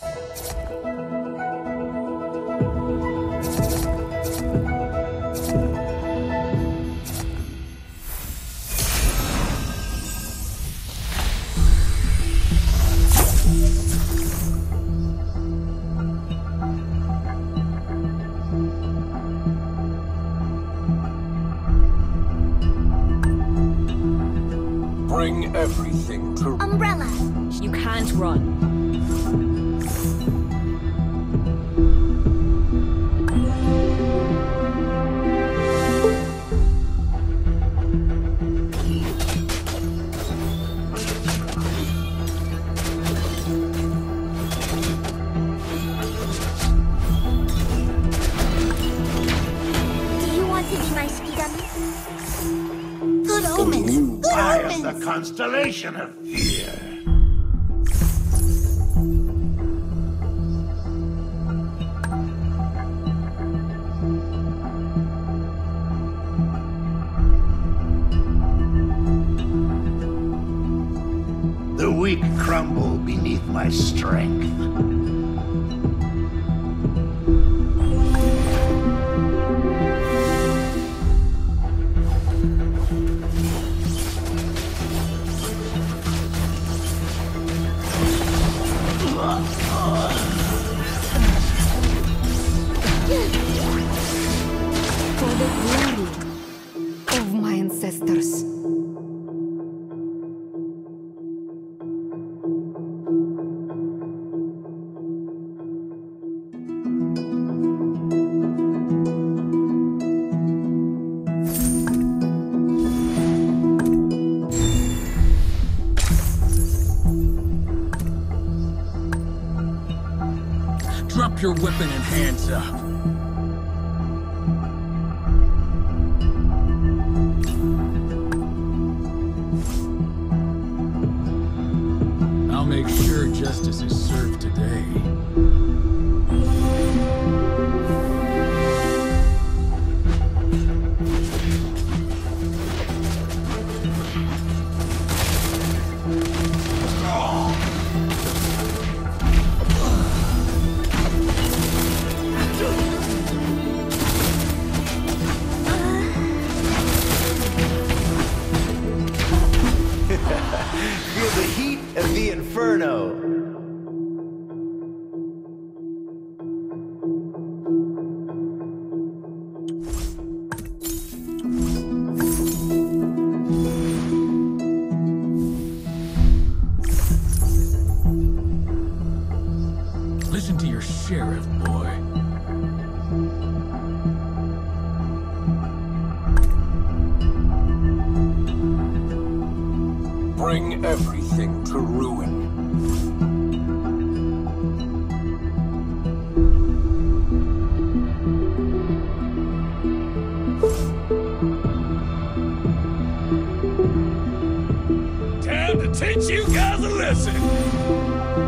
Bring everything to... Umbrella! You can't run. Do you want to be my ski dummy? Good omens! Good I omens! am the constellation of fear. The weak crumble beneath my strength. For the glory of my ancestors. Drop your weapon and hands up. I'll make sure justice is served today. Feel the heat of the inferno. Listen to your sheriff, boy. Bring everything to ruin. Time to teach you guys a lesson.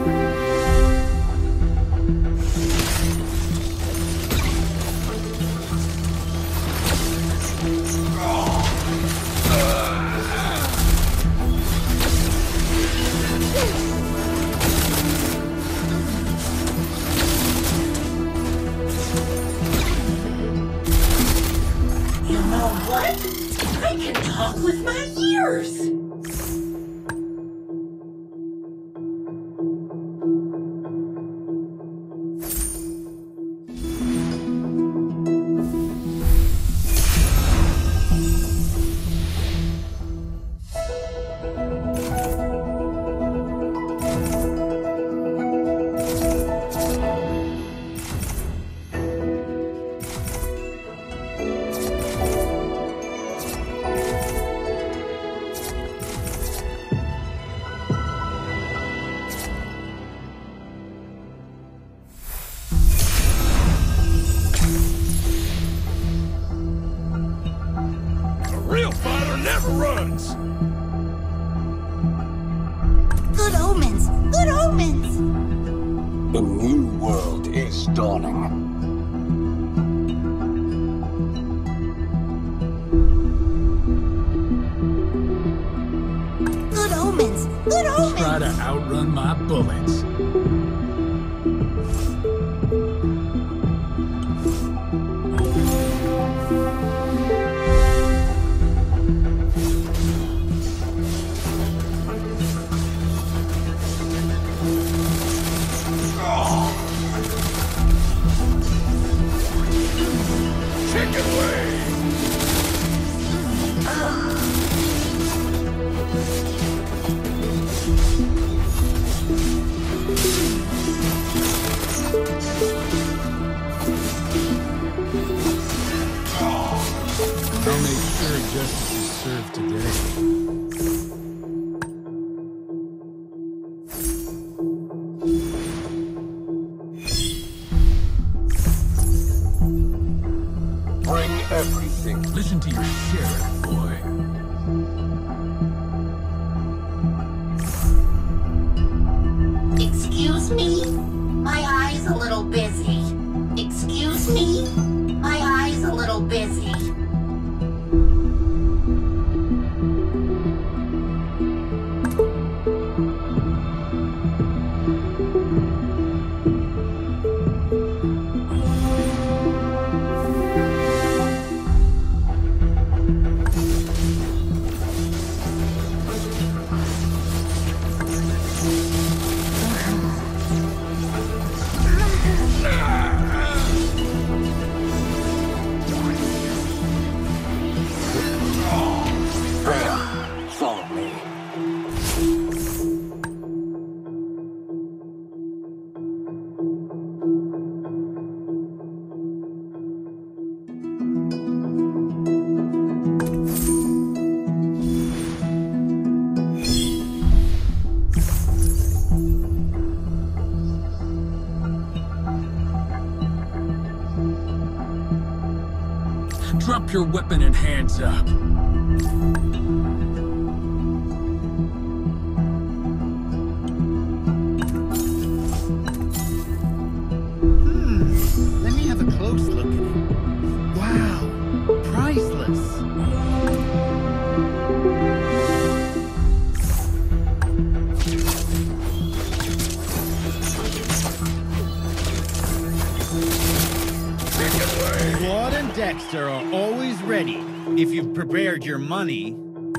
You know what? I can talk with my ears! A real fighter never runs. Good omens! Good omens! The new world is dawning. Good omens! Good omens! Try to outrun my bullets. justice is served today. Bring everything. Listen to your sheriff, boy. Excuse me? My eye's a little busy. Excuse me? My eye's a little busy. Follow me. Drop your weapon and hands up. Let me have a close look at it. Wow, priceless. Claude and Dexter are always ready if you've prepared your money.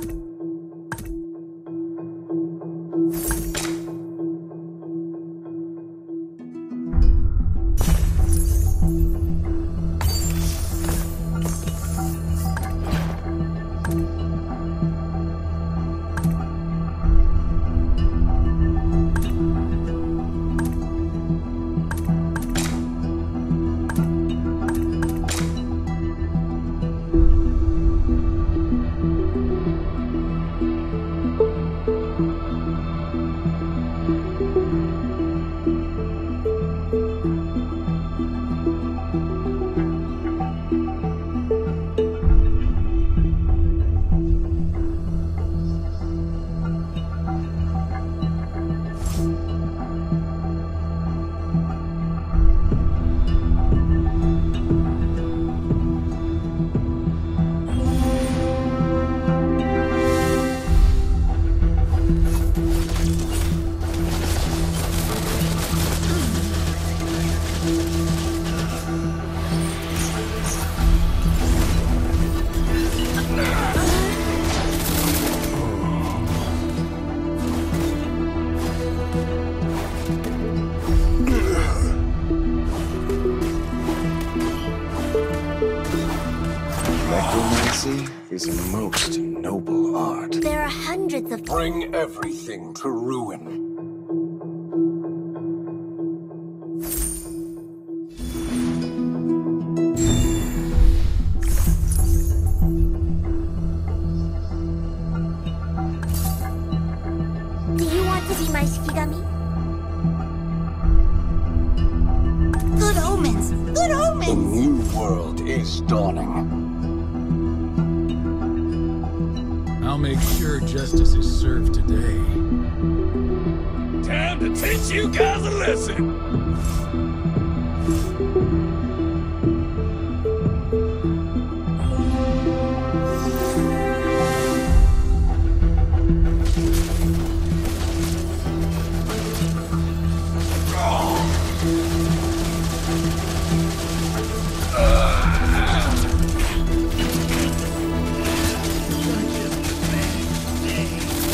Necromancy is a most noble art. There are hundreds of... Bring everything to ruin. Do you want to be my Shikigami? Good omens! Good The omens! new world is dawning. I'll make sure justice is served today. Time to teach you guys a lesson.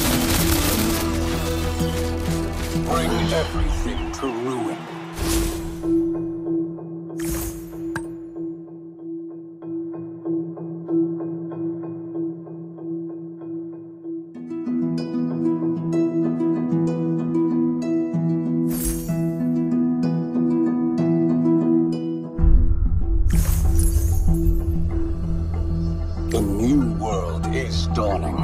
Bring everything to ruin. dawning.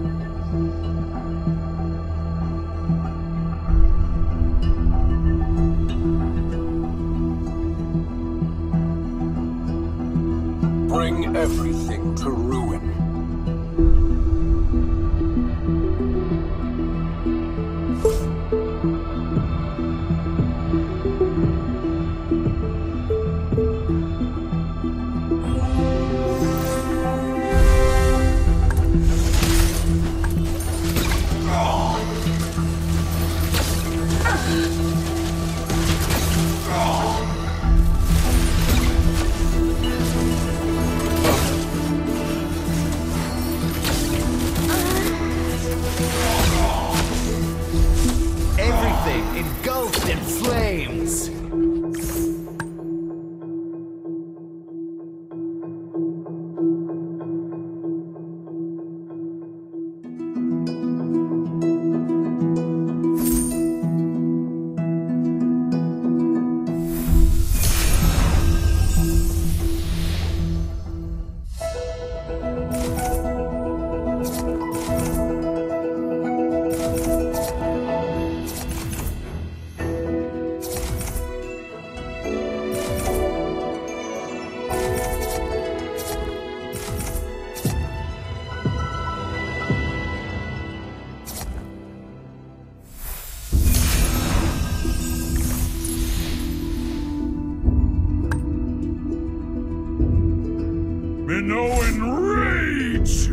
Bring everything to ruin. Everything engulfed in flames. Minnow enrage!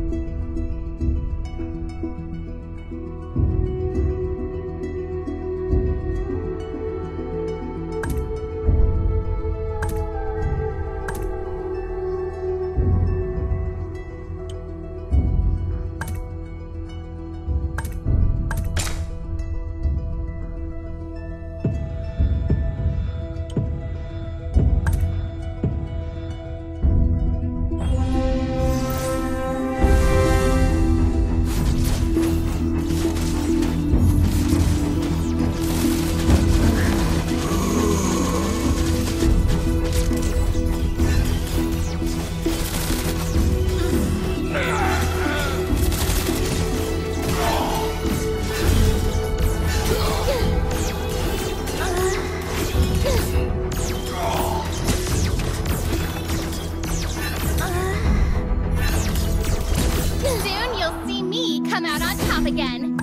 Soon you'll see me come out on top again.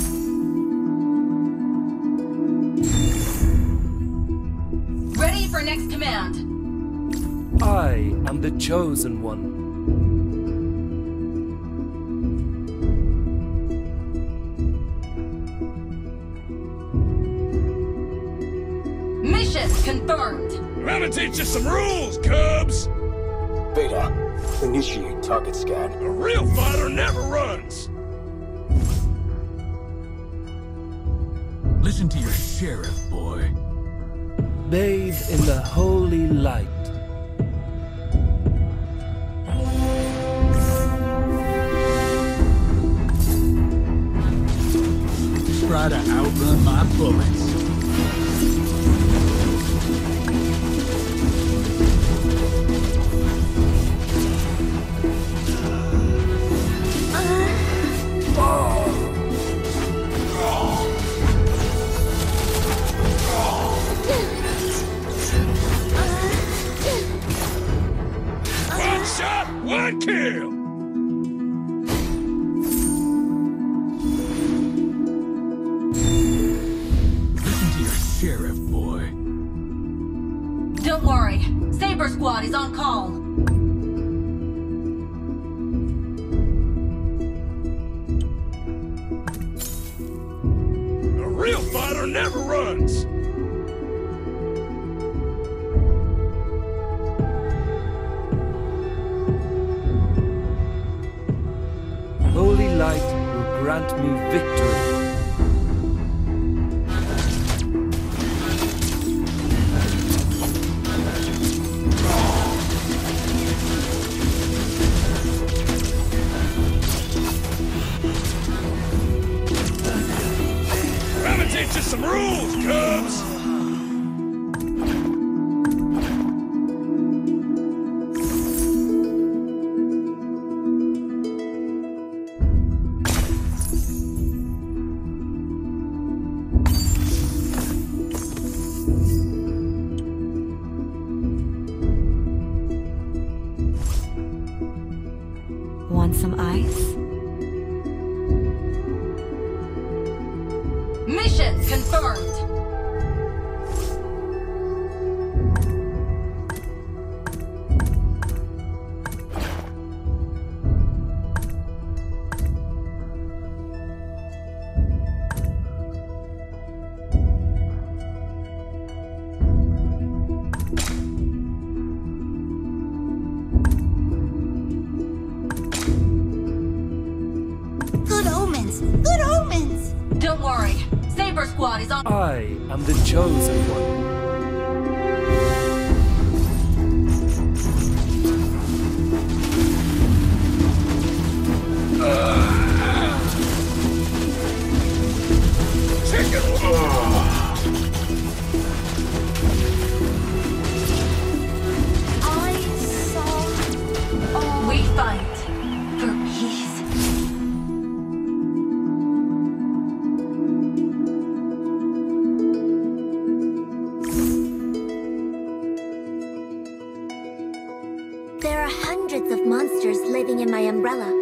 Ready for next command. I am the chosen one. Mission confirmed. I'm gonna teach you some rules, Cubs! Beta, initiate target scan. A real fighter never runs! Listen to your sheriff, boy. Bathe in the holy light. Try to outrun my bullets. One shot, one kill! Listen to your sheriff, boy. Don't worry. Saber Squad is on call. A real fighter never runs! Holy light will grant me victory. I'm gonna teach you some rules, Cubs! some ice? Mission confirmed! Good omens! Good omens! Don't worry. Saber Squad is on. I am the chosen one. I saw... We fight for peace. There are hundreds of monsters living in my umbrella.